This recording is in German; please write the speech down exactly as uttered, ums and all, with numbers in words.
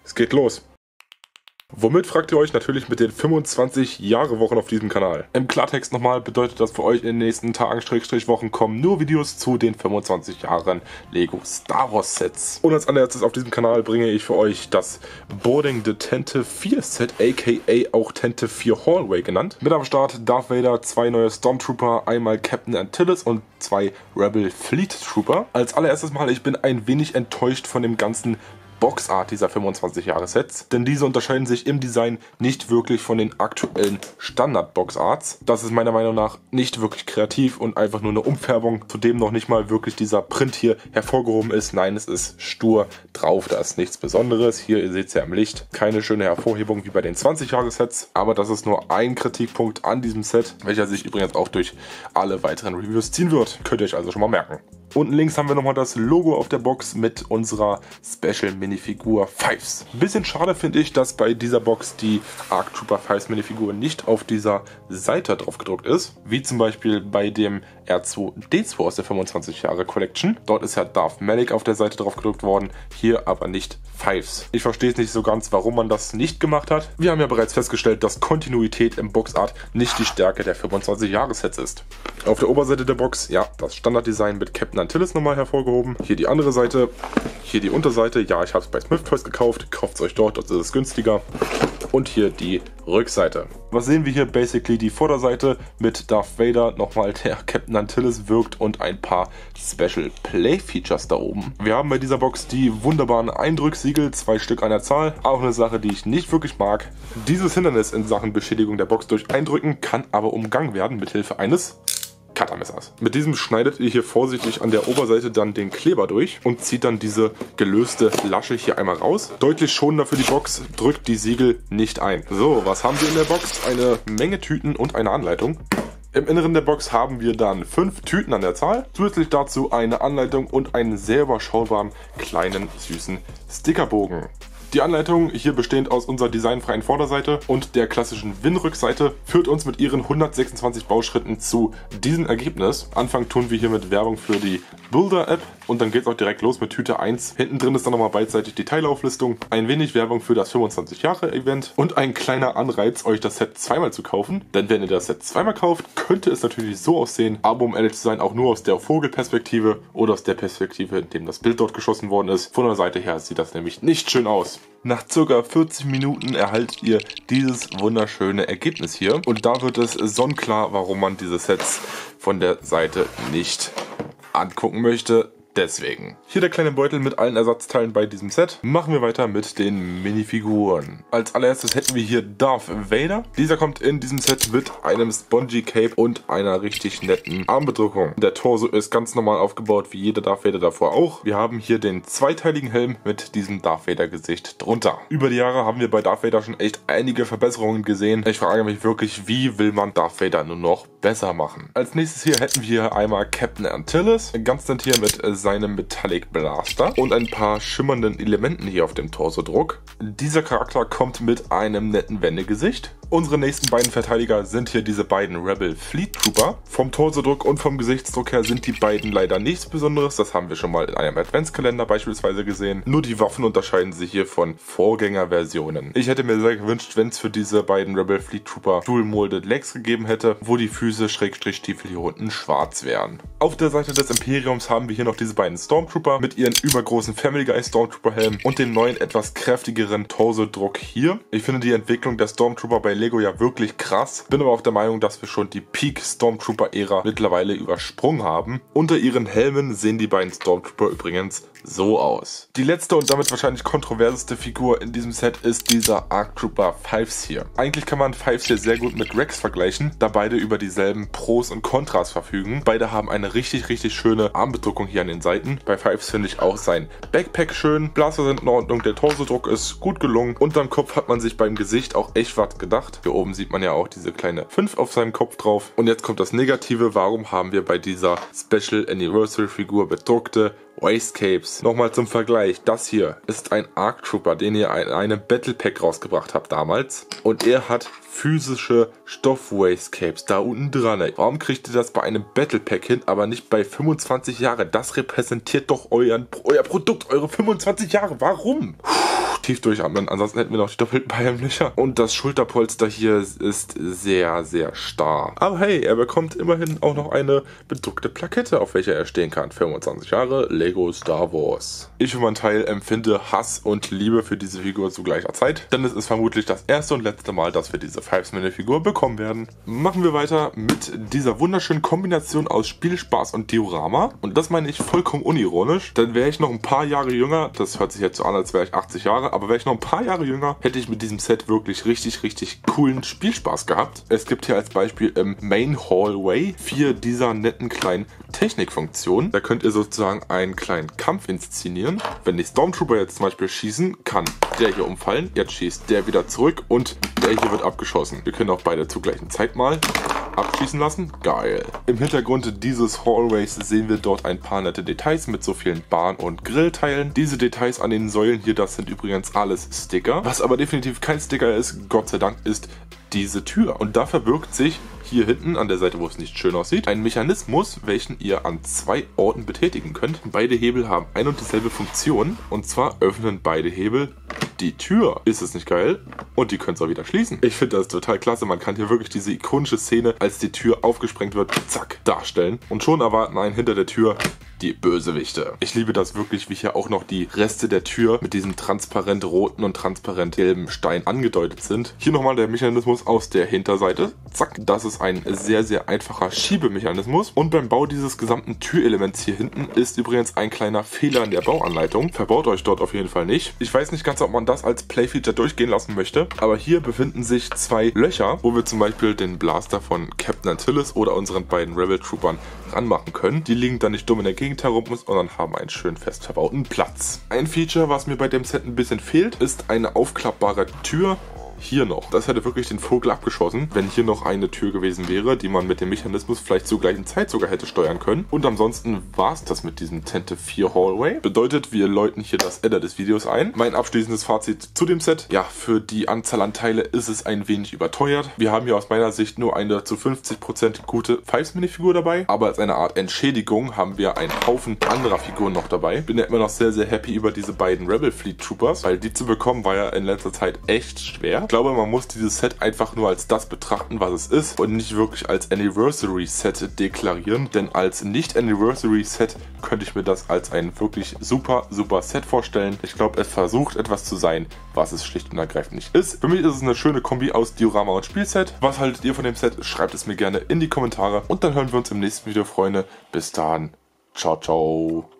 Es geht los. Womit fragt ihr euch? Natürlich mit den fünfundzwanzig Jahre Wochen auf diesem Kanal. Im Klartext nochmal bedeutet das für euch in den nächsten Tagen, Schrägstrich Wochen kommen nur Videos zu den fünfundzwanzig Jahren Lego Star Wars Sets. Und als allererstes auf diesem Kanal bringe ich für euch das Boarding the Tantive vier Set, aka auch Tantive vier Hallway genannt. Mit am Start Darth Vader, zwei neue Stormtrooper, einmal Captain Antilles und zwei Rebel Fleet Trooper. Als allererstes mal, ich bin ein wenig enttäuscht von dem ganzen Boxart dieser fünfundzwanzig Jahre Sets, denn diese unterscheiden sich im Design nicht wirklich von den aktuellen Standard Boxarts. Das ist meiner Meinung nach nicht wirklich kreativ und einfach nur eine Umfärbung, zudem noch nicht mal wirklich dieser Print hier hervorgehoben ist. Nein, es ist stur drauf, da ist nichts Besonderes. Hier, ihr seht es ja im Licht, keine schöne Hervorhebung wie bei den zwanzig Jahre Sets, aber das ist nur ein Kritikpunkt an diesem Set, welcher sich übrigens auch durch alle weiteren Reviews ziehen wird. Könnt ihr euch also schon mal merken. Unten links haben wir nochmal das Logo auf der Box mit unserer Special Minifigur Fives. Ein bisschen schade finde ich, dass bei dieser Box die Arc Trooper Fives Minifigur nicht auf dieser Seite drauf gedruckt ist. Wie zum Beispiel bei dem R zwei D zwei aus der fünfundzwanzig Jahre Collection. Dort ist ja Darth Malak auf der Seite drauf gedruckt worden, hier aber nicht Fives. Ich verstehe es nicht so ganz, warum man das nicht gemacht hat. Wir haben ja bereits festgestellt, dass Kontinuität im Boxart nicht die Stärke der fünfundzwanzig Jahre Sets ist. Auf der Oberseite der Box, ja, das Standarddesign mit Captain Antilles nochmal hervorgehoben. Hier die andere Seite, hier die Unterseite. Ja, ich habe es bei Smith Toys gekauft. Kauft es euch dort, dort ist es günstiger. Und hier die Rückseite. Was sehen wir hier? Basically die Vorderseite mit Darth Vader, nochmal der Captain Antilles wirkt und ein paar Special Play Features da oben. Wir haben bei dieser Box die wunderbaren Eindrücksiegel, zwei Stück an der Zahl. Auch eine Sache, die ich nicht wirklich mag. Dieses Hindernis in Sachen Beschädigung der Box durch Eindrücken kann aber umgangen werden mit Hilfe eines Cuttermessers. Mit diesem schneidet ihr hier vorsichtig an der Oberseite dann den Kleber durch und zieht dann diese gelöste Lasche hier einmal raus. Deutlich schonender für die Box, drückt die Siegel nicht ein. So, was haben wir in der Box? Eine Menge Tüten und eine Anleitung. Im Inneren der Box haben wir dann fünf Tüten an der Zahl, zusätzlich dazu eine Anleitung und einen sehr überschaubaren kleinen süßen Stickerbogen. Die Anleitung, hier bestehend aus unserer designfreien Vorderseite und der klassischen Win-Rückseite, führt uns mit ihren hundertsechsundzwanzig Bauschritten zu diesem Ergebnis. Anfangen tun wir hier mit Werbung für die Builder-App und dann geht es auch direkt los mit Tüte eins. Hinten drin ist dann nochmal beidseitig die Teilauflistung, ein wenig Werbung für das fünfundzwanzig Jahre Event und ein kleiner Anreiz, euch das Set zweimal zu kaufen. Denn wenn ihr das Set zweimal kauft, könnte es natürlich so aussehen, aber um ehrlich zu sein, auch nur aus der Vogelperspektive oder aus der Perspektive, in dem das Bild dort geschossen worden ist. Von der Seite her sieht das nämlich nicht schön aus. Nach ca. vierzig Minuten erhaltet ihr dieses wunderschöne Ergebnis hier. Und da wird es sonnenklar, warum man diese Sets von der Seite nicht angucken möchte. Deswegen. Hier der kleine Beutel mit allen Ersatzteilen bei diesem Set. Machen wir weiter mit den Minifiguren. Als allererstes hätten wir hier Darth Vader. Dieser kommt in diesem Set mit einem Spongy Cape und einer richtig netten Armbedruckung. Der Torso ist ganz normal aufgebaut, wie jeder Darth Vader davor auch. Wir haben hier den zweiteiligen Helm mit diesem Darth Vader Gesicht drunter. Über die Jahre haben wir bei Darth Vader schon echt einige Verbesserungen gesehen. Ich frage mich wirklich, wie will man Darth Vader nur noch besser machen? Als nächstes hier hätten wir einmal Captain Antilles. Ganz nett hier mit seinem Metallic Blaster und ein paar schimmernden Elementen hier auf dem Torsodruck. Dieser Charakter kommt mit einem netten Wendegesicht. Unsere nächsten beiden Verteidiger sind hier diese beiden Rebel Fleet Trooper. Vom Torsodruck und vom Gesichtsdruck her sind die beiden leider nichts Besonderes. Das haben wir schon mal in einem Adventskalender beispielsweise gesehen. Nur die Waffen unterscheiden sich hier von Vorgängerversionen. Ich hätte mir sehr gewünscht, wenn es für diese beiden Rebel Fleet Trooper Dual Molded Legs gegeben hätte, wo die Füße Schrägstrich Stiefel hier unten schwarz wären. Auf der Seite des Imperiums haben wir hier noch diese beiden Stormtrooper mit ihren übergroßen Family Guy Stormtrooper Helm und dem neuen etwas kräftigeren Torsodruck hier. Ich finde die Entwicklung der Stormtrooper bei Lego ja wirklich krass. Bin aber auch der Meinung, dass wir schon die Peak Stormtrooper Ära mittlerweile übersprungen haben. Unter ihren Helmen sehen die beiden Stormtrooper übrigens so aus. Die letzte und damit wahrscheinlich kontroverseste Figur in diesem Set ist dieser Arc Trooper Fives hier. Eigentlich kann man Fives hier sehr gut mit Rex vergleichen, da beide über dieselben Pros und Kontras verfügen. Beide haben eine richtig, richtig schöne Armbedruckung hier an den Seiten. Bei Fives finde ich auch sein Backpack schön, Blaster sind in Ordnung, der Torsodruck ist gut gelungen. Unterm Kopf hat man sich beim Gesicht auch echt was gedacht. Hier oben sieht man ja auch diese kleine fünf auf seinem Kopf drauf. Und jetzt kommt das Negative. Warum haben wir bei dieser Special Anniversary Figur bedruckte Wastegapes? Nochmal zum Vergleich. Das hier ist ein Arc Trooper, den ihr in einem Battle Pack rausgebracht habt damals. Und er hat physische Stoff-Wastegapes da unten dran. Warum kriegt ihr das bei einem Battle Pack hin, aber nicht bei fünfundzwanzig Jahre? Das repräsentiert doch euren, euer Produkt, eure fünfundzwanzig Jahre. Warum? Tief durchatmen, ansonsten hätten wir noch die doppelten Beinlöcher. Und das Schulterpolster hier ist sehr, sehr starr. Aber hey, er bekommt immerhin auch noch eine bedruckte Plakette, auf welcher er stehen kann. fünfundzwanzig Jahre Lego Star Wars. Ich für meinen Teil empfinde Hass und Liebe für diese Figur zu gleicher Zeit, denn es ist vermutlich das erste und letzte Mal, dass wir diese Fives-Minute-Figur bekommen werden. Machen wir weiter mit dieser wunderschönen Kombination aus Spielspaß und Diorama. Und das meine ich vollkommen unironisch, denn wäre ich noch ein paar Jahre jünger, das hört sich jetzt so an, als wäre ich achtzig Jahre, aber wäre ich noch ein paar Jahre jünger, hätte ich mit diesem Set wirklich richtig, richtig coolen Spielspaß gehabt. Es gibt hier als Beispiel im Main Hallway vier dieser netten kleinen Technikfunktionen. Da könnt ihr sozusagen einen kleinen Kampf inszenieren. Wenn die Stormtrooper jetzt zum Beispiel schießen, kann der hier umfallen, jetzt schießt der wieder zurück und der hier wird abgeschossen. Wir können auch beide zur gleichen Zeit mal abschießen lassen. Geil. Im Hintergrund dieses Hallways sehen wir dort ein paar nette Details mit so vielen Bahn- und Grillteilen. Diese Details an den Säulen hier, das sind übrigens alles Sticker. Was aber definitiv kein Sticker ist, Gott sei Dank, ist diese Tür. Und da verbirgt sich hier hinten an der Seite, wo es nicht schön aussieht, ein Mechanismus, welchen ihr an zwei Orten betätigen könnt. Beide Hebel haben ein und dieselbe Funktion. Und zwar öffnen beide Hebel die Tür. Ist es nicht geil? Und die könnt ihr auch wieder schließen. Ich finde das total klasse. Man kann hier wirklich diese ikonische Szene, als die Tür aufgesprengt wird, zack, darstellen. Und schon erwarten einen hinter der Tür die Bösewichte. Ich liebe das wirklich, wie hier auch noch die Reste der Tür mit diesem transparent roten und transparent gelben Stein angedeutet sind. Hier nochmal der Mechanismus aus der Hinterseite. Zack, das ist ein sehr, sehr einfacher Schiebemechanismus. Und beim Bau dieses gesamten Türelements hier hinten ist übrigens ein kleiner Fehler in der Bauanleitung. Verbaut euch dort auf jeden Fall nicht. Ich weiß nicht ganz, ob man das als Playfeature durchgehen lassen möchte, aber hier befinden sich zwei Löcher, wo wir zum Beispiel den Blaster von Captain Antilles oder unseren beiden Rebel Troopern ranmachen können. Die liegen dann nicht dumm in der Gegend herum, sondern haben einen schön fest verbauten Platz. Ein Feature, was mir bei dem Set ein bisschen fehlt, ist eine aufklappbare Tür. Hier noch. Das hätte wirklich den Vogel abgeschossen, wenn hier noch eine Tür gewesen wäre, die man mit dem Mechanismus vielleicht zur gleichen Zeit sogar hätte steuern können. Und ansonsten war es das mit diesem Tente vier Hallway. Bedeutet, wir läuten hier das Ende des Videos ein. Mein abschließendes Fazit zu dem Set. Ja, für die Anzahl an Teile ist es ein wenig überteuert. Wir haben hier aus meiner Sicht nur eine zu fünfzig Prozent gute Fives-Minifigur dabei. Aber als eine Art Entschädigung haben wir einen Haufen anderer Figuren noch dabei. Bin ja immer noch sehr, sehr happy über diese beiden Rebel Fleet Troopers, weil die zu bekommen war ja in letzter Zeit echt schwer. Ich glaube, man muss dieses Set einfach nur als das betrachten, was es ist und nicht wirklich als Anniversary Set deklarieren, denn als Nicht-Anniversary Set könnte ich mir das als ein wirklich super, super Set vorstellen. Ich glaube, es versucht etwas zu sein, was es schlicht und ergreifend nicht ist. Für mich ist es eine schöne Kombi aus Diorama und Spielset. Was haltet ihr von dem Set? Schreibt es mir gerne in die Kommentare und dann hören wir uns im nächsten Video, Freunde. Bis dann. Ciao, ciao.